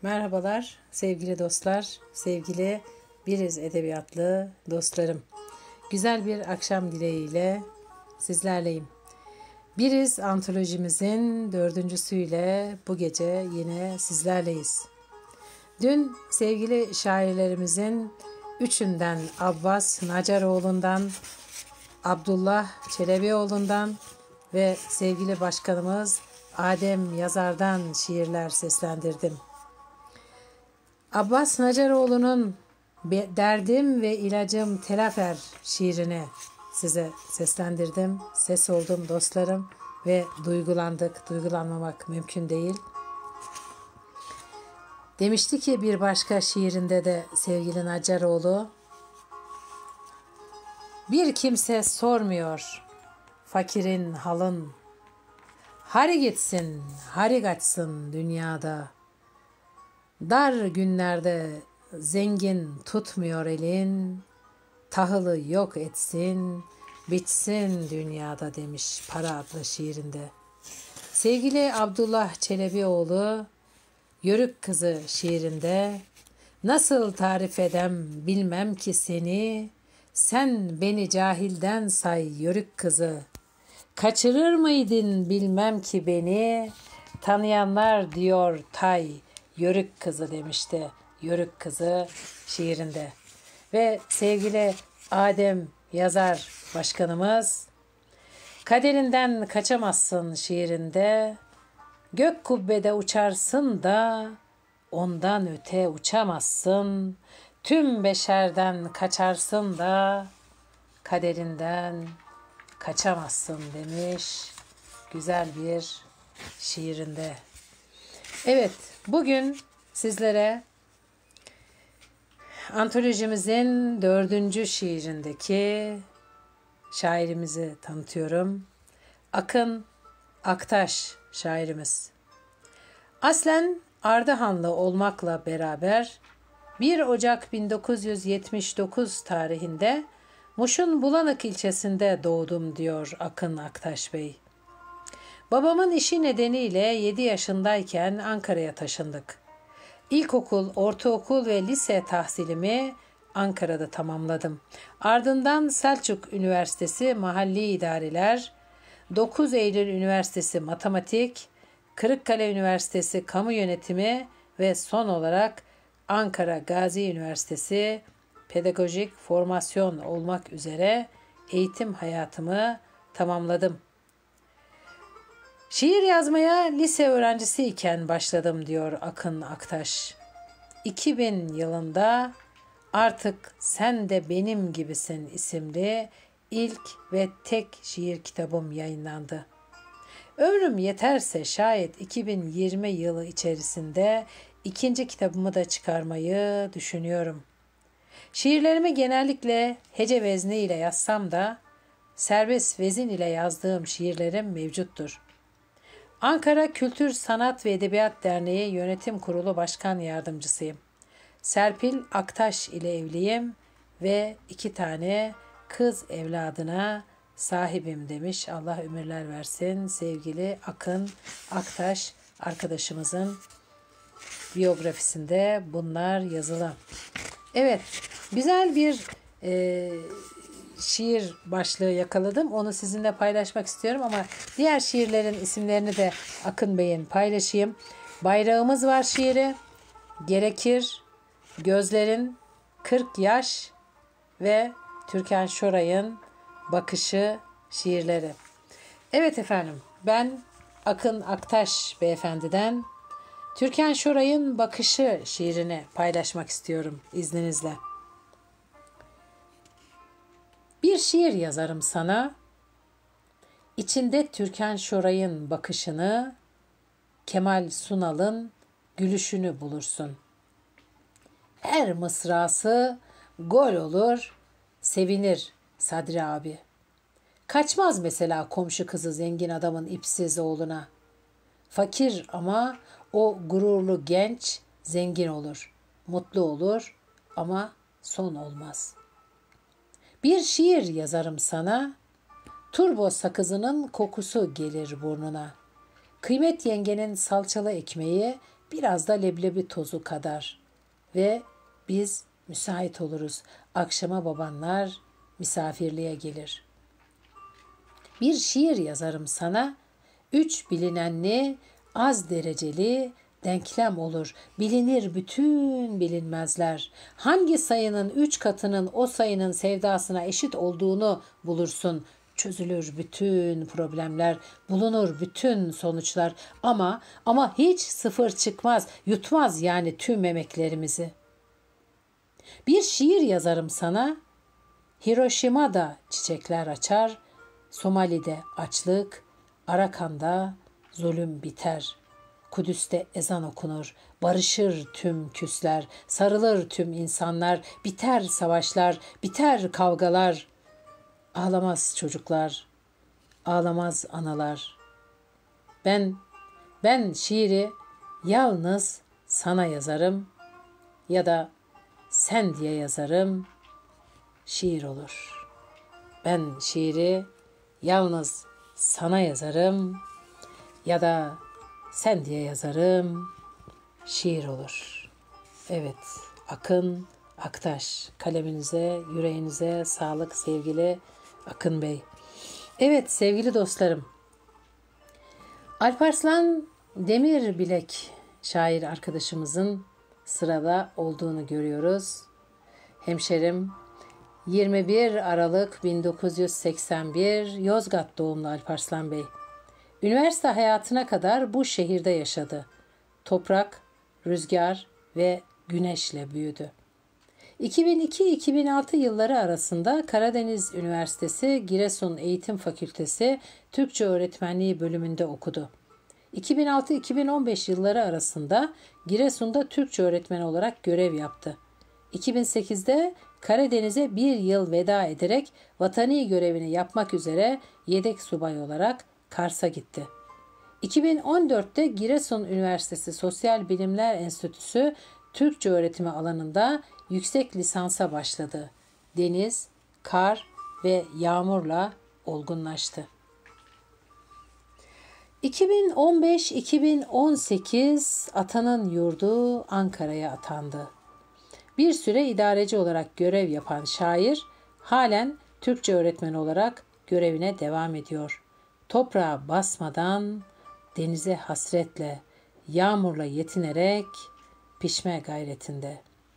Merhabalar sevgili dostlar, sevgili Biriz Edebiyatlı dostlarım. Güzel bir akşam dileğiyle sizlerleyim. Biriz antolojimizin dördüncüsüyle bu gece yine sizlerleyiz. Dün sevgili şairlerimizin üçünden Abbas Nacaroğlu'ndan, Abdullah Çelebioğlu'ndan ve sevgili başkanımız Adem Yazar'dan şiirler seslendirdim. Abbas Nacaroğlu'nun Derdim ve İlacım Telafer şiirini size seslendirdim. Ses oldum dostlarım ve duygulandık. Duygulanmamak mümkün değil. Demişti ki bir başka şiirinde de sevgili Nacaroğlu, bir kimse sormuyor fakirin halın, hari gitsin, hari kaçsın dünyada. Dar günlerde zengin tutmuyor elin, tahılı yok etsin, bitsin dünyada demiş Para adlı şiirinde. Sevgili Abdullah Çelebioğlu, Yörük Kızı şiirinde, nasıl tarif edem bilmem ki seni, sen beni cahilden say yörük kızı. Kaçırır mıydın bilmem ki beni, tanıyanlar diyor tay Yörük Kızı demişti. Yörük Kızı şiirinde. Ve sevgili Adem Yazar başkanımız kaderinden kaçamazsın şiirinde, gök kubbede uçarsın da ondan öte uçamazsın, tüm beşerden kaçarsın da kaderinden kaçamazsın demiş güzel bir şiirinde. Evet, bugün sizlere antolojimizin dördüncü şiirindeki şairimizi tanıtıyorum. Akın Aktaş şairimiz. Aslen Ardahanlı olmakla beraber 1 Ocak 1979 tarihinde Muş'un Bulanık ilçesinde doğdum diyor Akın Aktaş Bey. Babamın işi nedeniyle 7 yaşındayken Ankara'ya taşındık. İlkokul, ortaokul ve lise tahsilimi Ankara'da tamamladım. Ardından Selçuk Üniversitesi Mahalli İdareler, 9 Eylül Üniversitesi Matematik, Kırıkkale Üniversitesi Kamu Yönetimi ve son olarak Ankara Gazi Üniversitesi Pedagojik Formasyon olmak üzere eğitim hayatımı tamamladım. Şiir yazmaya lise öğrencisiyken başladım diyor Akın Aktaş. 2000 yılında Artık Sen de Benim Gibisin isimli ilk ve tek şiir kitabım yayınlandı. Ömrüm yeterse şayet 2020 yılı içerisinde ikinci kitabımı da çıkarmayı düşünüyorum. Şiirlerimi genellikle hece vezni ile yazsam da serbest vezin ile yazdığım şiirlerim mevcuttur. Ankara Kültür Sanat ve Edebiyat Derneği Yönetim Kurulu Başkan Yardımcısıyım. Serpil Aktaş ile evliyim ve 2 tane kız evladına sahibim demiş. Allah ömürler versin sevgili Akın Aktaş arkadaşımızın biyografisinde bunlar yazılı. Evet, güzel bir şiir başlığı yakaladım. Onu sizinle paylaşmak istiyorum ama diğer şiirlerin isimlerini de Akın Bey'in paylaşayım. Bayrağımız var şiiri, Gerekir, Gözlerin 40 Yaş ve Türkan Şoray'ın Bakışı şiirleri. Evet efendim, ben Akın Aktaş beyefendiden Türkan Şoray'ın Bakışı şiirini paylaşmak istiyorum izninizle. Bir şiir yazarım sana, içinde Türkan Şoray'ın bakışını, Kemal Sunal'ın gülüşünü bulursun. Her mısrası gol olur, sevinir Sadri abi. Kaçmaz mesela komşu kızı zengin adamın ipsiz oğluna. Fakir ama o gururlu genç zengin olur, mutlu olur ama son olmaz. Bir şiir yazarım sana, turbo sakızının kokusu gelir burnuna. Kıymet yengenin salçalı ekmeği biraz da leblebi tozu kadar ve biz müsait oluruz. Akşama babanlar misafirliğe gelir. Bir şiir yazarım sana, 3 bilinenli, az dereceli denklem olur. Bilinir bütün bilinmezler. Hangi sayının 3 katının o sayının sevdasına eşit olduğunu bulursun. Çözülür bütün problemler, bulunur bütün sonuçlar. Ama hiç sıfır çıkmaz, yutmaz yani tüm emeklerimizi. Bir şiir yazarım sana, Hiroşima'da çiçekler açar, Somali'de açlık, Arakan'da zulüm biter. Kudüs'te ezan okunur, barışır tüm küsler, sarılır tüm insanlar, biter savaşlar, biter kavgalar. Ağlamaz çocuklar, ağlamaz analar. Ben şiiri yalnız sana yazarım ya da sen diye yazarım, şiir olur. Ben şiiri yalnız sana yazarım ya da sen diye yazarım, şiir olur. Evet, Akın Aktaş. Kaleminize, yüreğinize sağlık sevgili Akın Bey. Evet sevgili dostlarım, Alparslan Demirbilek şair arkadaşımızın sırada olduğunu görüyoruz. Hemşerim 21 Aralık 1981 Yozgat doğumlu Alparslan Bey. Üniversite hayatına kadar bu şehirde yaşadı. Toprak, rüzgar ve güneşle büyüdü. 2002-2006 yılları arasında Karadeniz Üniversitesi Giresun Eğitim Fakültesi Türkçe Öğretmenliği bölümünde okudu. 2006-2015 yılları arasında Giresun'da Türkçe öğretmeni olarak görev yaptı. 2008'de Karadeniz'e bir yıl veda ederek vatani görevini yapmak üzere yedek subay olarak Kars'a gitti. 2014'te Giresun Üniversitesi Sosyal Bilimler Enstitüsü Türkçe öğretimi alanında yüksek lisansa başladı. Deniz, kar ve yağmurla olgunlaştı. 2015-2018 atanın yurdu Ankara'ya atandı. Bir süre idareci olarak görev yapan şair halen Türkçe öğretmeni olarak görevine devam ediyor. Toprağa basmadan denize hasretle, yağmurla yetinerek pişme gayretinde.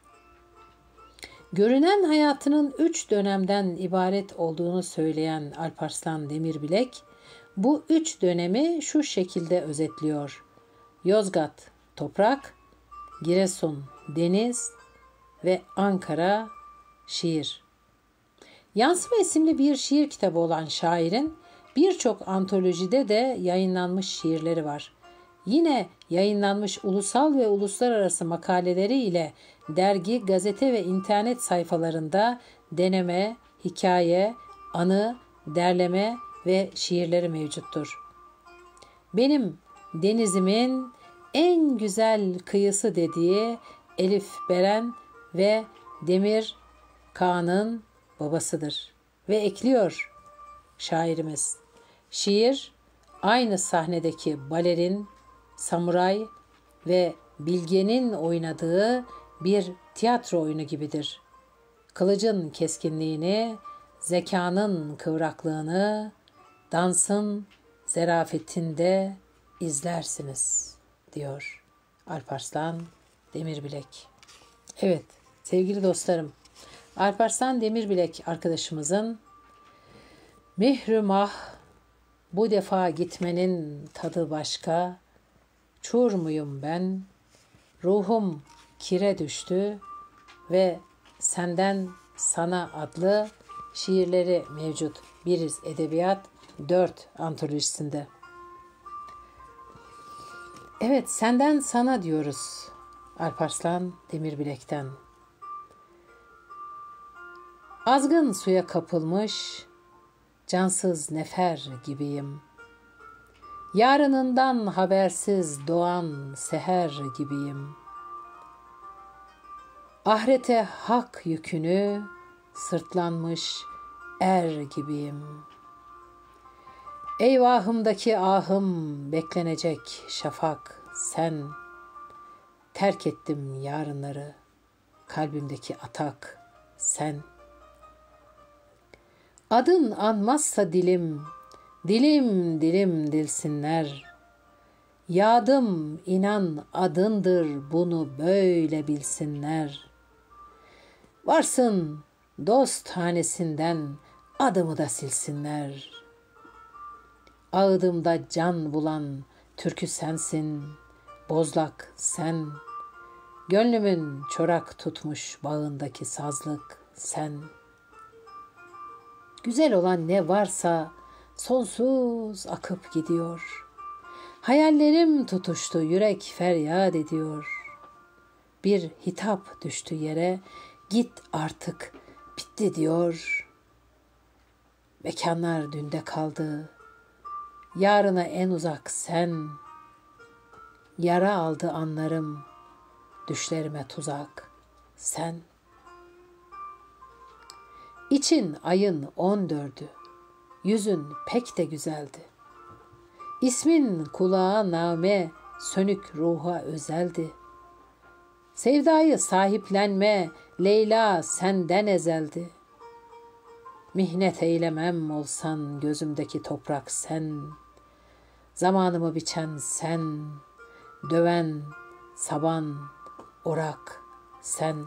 Görünen hayatının 3 dönemden ibaret olduğunu söyleyen Alparslan Demirbilek, bu 3 dönemi şu şekilde özetliyor. Yozgat toprak, Giresun deniz ve Ankara şiir. Yansıma isimli bir şiir kitabı olan şairin birçok antolojide de yayınlanmış şiirleri var. Yine yayınlanmış ulusal ve uluslararası makaleleri ile dergi, gazete ve internet sayfalarında deneme, hikaye, anı, derleme ve şiirleri mevcuttur. Benim denizimin en güzel kıyısı dediği Elif Beren ve Demir Kağan'ın babasıdır. Ve ekliyor şairimiz. Şiir aynı sahnedeki balerin, samuray ve bilgenin oynadığı bir tiyatro oyunu gibidir. Kılıcın keskinliğini, zekanın kıvraklığını, dansın zerafetinde izlersiniz, diyor Alparslan Demirbilek. Evet sevgili dostlarım, Alparslan Demirbilek arkadaşımızın "Mihrümah, bu defa gitmenin tadı başka, çur muyum ben, ruhum kire düştü" ve Senden Sana adlı şiirleri mevcut Biriz Edebiyat 4 antolojisinde. Evet, Senden Sana diyoruz Alparslan Demirbilek'ten. Azgın suya kapılmış, cansız nefer gibiyim. Yarınından habersiz doğan seher gibiyim. Ahirete hak yükünü sırtlanmış er gibiyim. Eyvahımdaki ahım beklenecek şafak sen. terk ettim yarınları. Kalbimdeki atak sen. Adın anmazsa dilim, dilim dilim dilsinler. Yadım inan adındır, bunu böyle bilsinler. Varsın dost hanesinden adımı da silsinler. Ağıdımda can bulan türkü sensin, bozlak sen. Gönlümün çorak tutmuş bağındaki sazlık sen. Güzel olan ne varsa sonsuz akıp gidiyor. Hayallerim tutuştu, yürek feryat ediyor. Bir hitap düştü yere, git artık, bitti diyor. Mekanlar dünde kaldı, yarına en uzak sen. Yara aldı anlarım, düşlerime tuzak sen. İçin ayın 14'ü, yüzün pek de güzeldi. İsmin kulağa name, sönük ruha özeldi. Sevdayı sahiplenme, Leyla senden ezeldi. Mihnet eylemem olsan, gözümdeki toprak sen. Zamanımı biçen sen, döven, saban, orak sen.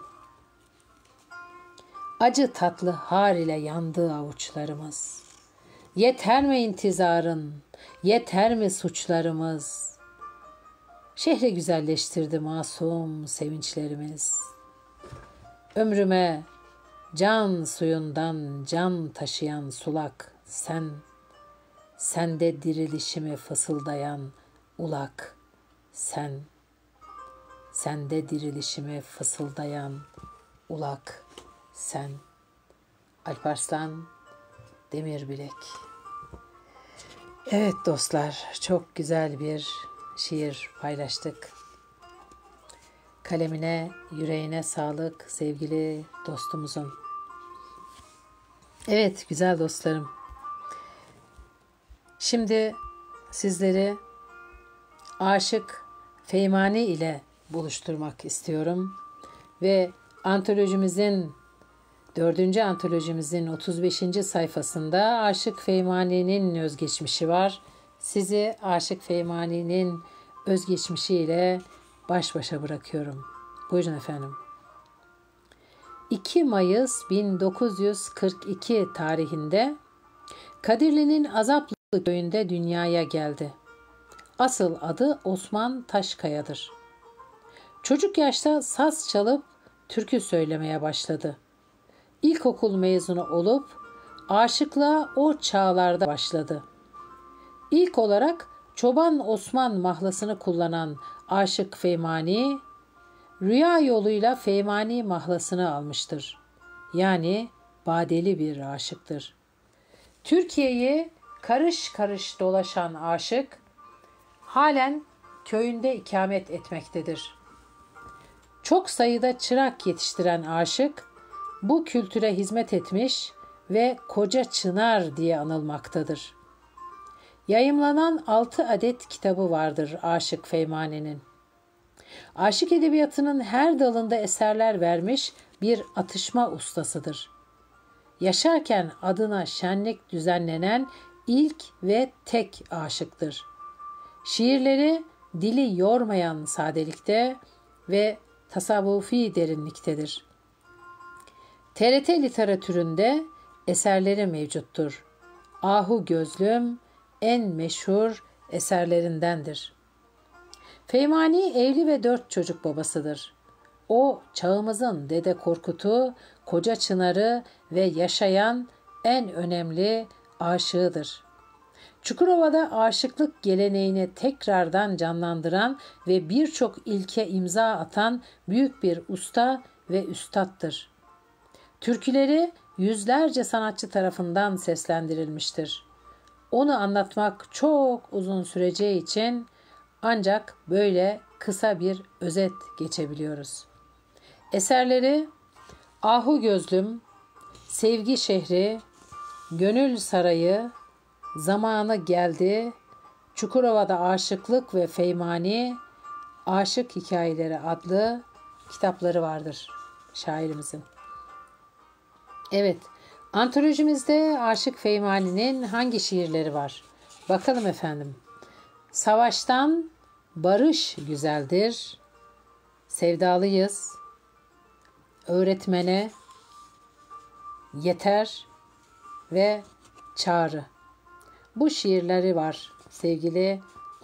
Acı tatlı har ile yandı avuçlarımız. Yeter mi intizarın, yeter mi suçlarımız? Şehri güzelleştirdi masum sevinçlerimiz. Ömrüme can suyundan can taşıyan sulak sen. Sende dirilişimi fısıldayan ulak sen. Sende dirilişimi fısıldayan ulak sen. Alparslan Demirbilek. Evet dostlar, çok güzel bir şiir paylaştık. Kalemine, yüreğine sağlık sevgili dostumuzun. Evet güzel dostlarım. Şimdi sizleri Aşık Feymani ile buluşturmak istiyorum. Ve antolojimizin 4. antolojimizin 35. sayfasında Aşık Feymani'nin özgeçmişi var. Sizi Aşık Feymani'nin özgeçmişiyle baş başa bırakıyorum. Buyurun efendim. 2 Mayıs 1942 tarihinde Kadirli'nin Azaplı köyünde dünyaya geldi. Asıl adı Osman Taşkaya'dır. Çocuk yaşta saz çalıp türkü söylemeye başladı. İlkokul mezunu olup aşıklığa o çağlarda başladı. İlk olarak Çoban Osman mahlasını kullanan Aşık Feymani, rüya yoluyla Feymani mahlasını almıştır. Yani badeli bir aşıktır. Türkiye'yi karış karış dolaşan aşık, halen köyünde ikamet etmektedir. Çok sayıda çırak yetiştiren aşık, bu kültüre hizmet etmiş ve Koca Çınar diye anılmaktadır. Yayımlanan 6 adet kitabı vardır Aşık Feymani'nin. Aşık edebiyatının her dalında eserler vermiş bir atışma ustasıdır. Yaşarken adına şenlik düzenlenen ilk ve tek aşıktır. Şiirleri dili yormayan sadelikte ve tasavvufi derinliktedir. TRT literatüründe eserleri mevcuttur. Ahu Gözlüm en meşhur eserlerindendir. Feymani evli ve 4 çocuk babasıdır. O çağımızın Dede Korkut'u, Koca Çınar'ı ve yaşayan en önemli aşığıdır. Çukurova'da aşıklık geleneğini tekrardan canlandıran ve birçok ilke imza atan büyük bir usta ve üstattır. Türküleri yüzlerce sanatçı tarafından seslendirilmiştir. Onu anlatmak çok uzun süreceği için ancak böyle kısa bir özet geçebiliyoruz. Eserleri Ahu Gözlüm, Sevgi Şehri, Gönül Sarayı, Zamanı Geldi, Çukurova'da Aşıklık ve Feymani, Aşık Hikayeleri adlı kitapları vardır şairimizin. Evet, antolojimizde Aşık Feymani'nin hangi şiirleri var? Bakalım efendim. Savaştan barış güzeldir, sevdalıyız, öğretmene, yeter ve çağrı. Bu şiirleri var sevgili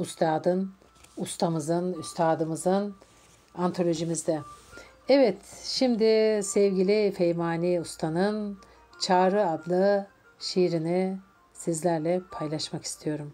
üstadımızın antolojimizde. Evet, şimdi sevgili Feymani Usta'nın Çağrı adlı şiirini sizlerle paylaşmak istiyorum.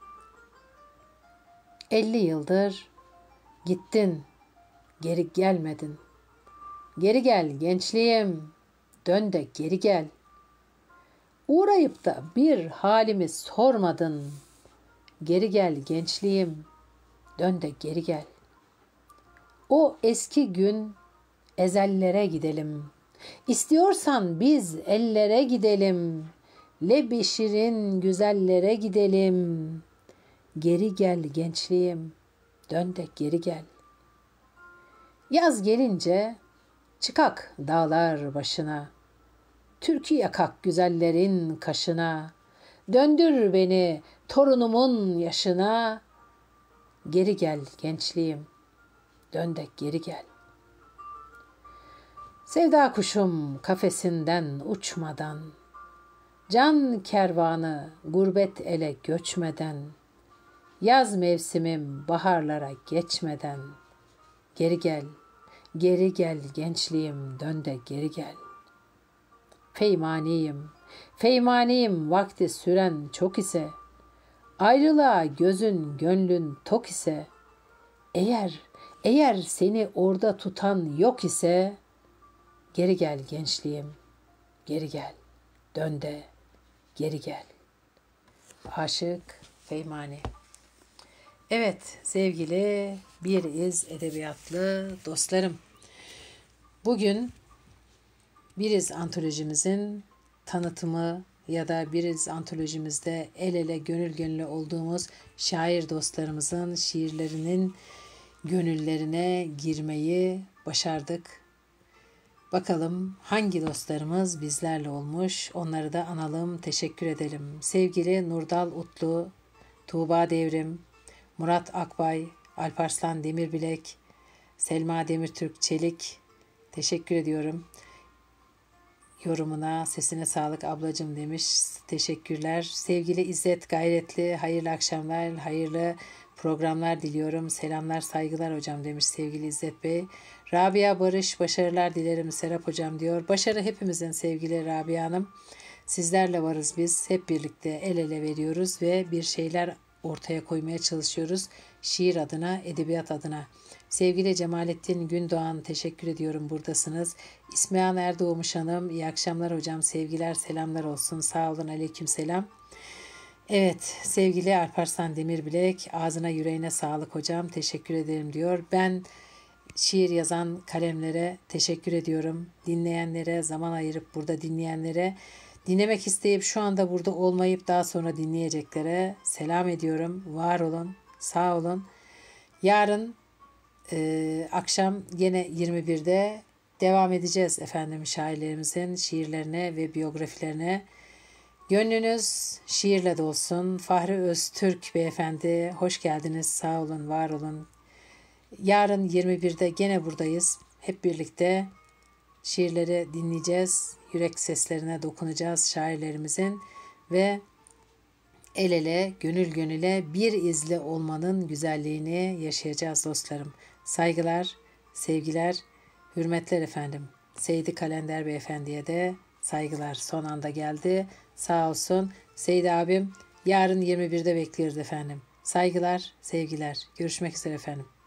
50 yıldır gittin, geri gelmedin. Geri gel gençliğim, dön de geri gel. Uğrayıp da bir halimi sormadın. Geri gel gençliğim, dön de geri gel. O eski gün ezellere gidelim. İstiyorsan biz ellere gidelim. Lebişirin güzellere gidelim. Geri gel gençliğim, dön de geri gel. Yaz gelince çıkak dağlar başına. Türkü yakak güzellerin kaşına. Döndür beni torunumun yaşına. Geri gel gençliğim, dön de geri gel. Sevda kuşum kafesinden uçmadan, can kervanı gurbet ele göçmeden, yaz mevsimim baharlara geçmeden, geri gel, geri gel gençliğim, dön de geri gel. Feymaniyim vakti süren çok ise, ayrılığa gözün gönlün tok ise, eğer seni orada tutan yok ise, geri gel gençliğim, geri gel, dön de geri gel. Aşık Feymani. Evet sevgili Bir İz Edebiyatlı dostlarım, bugün Bir İz antolojimizin tanıtımı ya da Bir İz antolojimizde el ele gönül gönüle olduğumuz şair dostlarımızın şiirlerinin gönüllerine girmeyi başardık. Bakalım hangi dostlarımız bizlerle olmuş, onları da analım, teşekkür edelim. Sevgili Nurdal Utlu, Tuğba Devrim, Murat Akbay, Alparslan Demirbilek, Selma Demirtürk Çelik, teşekkür ediyorum. Yorumuna, sesine sağlık ablacığım demiş. Teşekkürler. Sevgili İzzet Gayretli, hayırlı akşamlar, hayırlı programlar diliyorum. Selamlar, saygılar hocam demiş sevgili İzzet Bey. Rabia Barış, başarılar dilerim Serap hocam diyor. Başarı hepimizin sevgili Rabia Hanım. Sizlerle varız biz. Hep birlikte el ele veriyoruz ve bir şeyler ortaya koymaya çalışıyoruz. Şiir adına, edebiyat adına. Sevgili Cemalettin Gündoğan, teşekkür ediyorum buradasınız. İsmihan Erdoğmuş Hanım, iyi akşamlar hocam, sevgiler, selamlar olsun. Sağ olun, aleykümselam. Evet, sevgili Alparslan Demirbilek, ağzına yüreğine sağlık hocam, teşekkür ederim diyor. Ben şiir yazan kalemlere teşekkür ediyorum. Dinleyenlere, zaman ayırıp burada dinleyenlere, dinlemek isteyip şu anda burada olmayıp daha sonra dinleyeceklere selam ediyorum. Var olun, sağ olun. Yarın akşam yine 21'de devam edeceğiz efendim şairlerimizin şiirlerine ve biyografilerine. Gönlünüz şiirle dolsun. Fahri Öztürk beyefendi, hoş geldiniz. Sağ olun, var olun. Yarın 21'de gene buradayız. Hep birlikte şiirleri dinleyeceğiz. Yürek seslerine dokunacağız şairlerimizin ve el ele, gönül gönüle bir izle olmanın güzelliğini yaşayacağız dostlarım. Saygılar, sevgiler, hürmetler efendim. Seydi Kalender beyefendiye de saygılar. Son anda geldi. Sağ olsun. Seydi abim yarın 21'de bekliyoruz efendim. Saygılar, sevgiler. Görüşmek üzere efendim.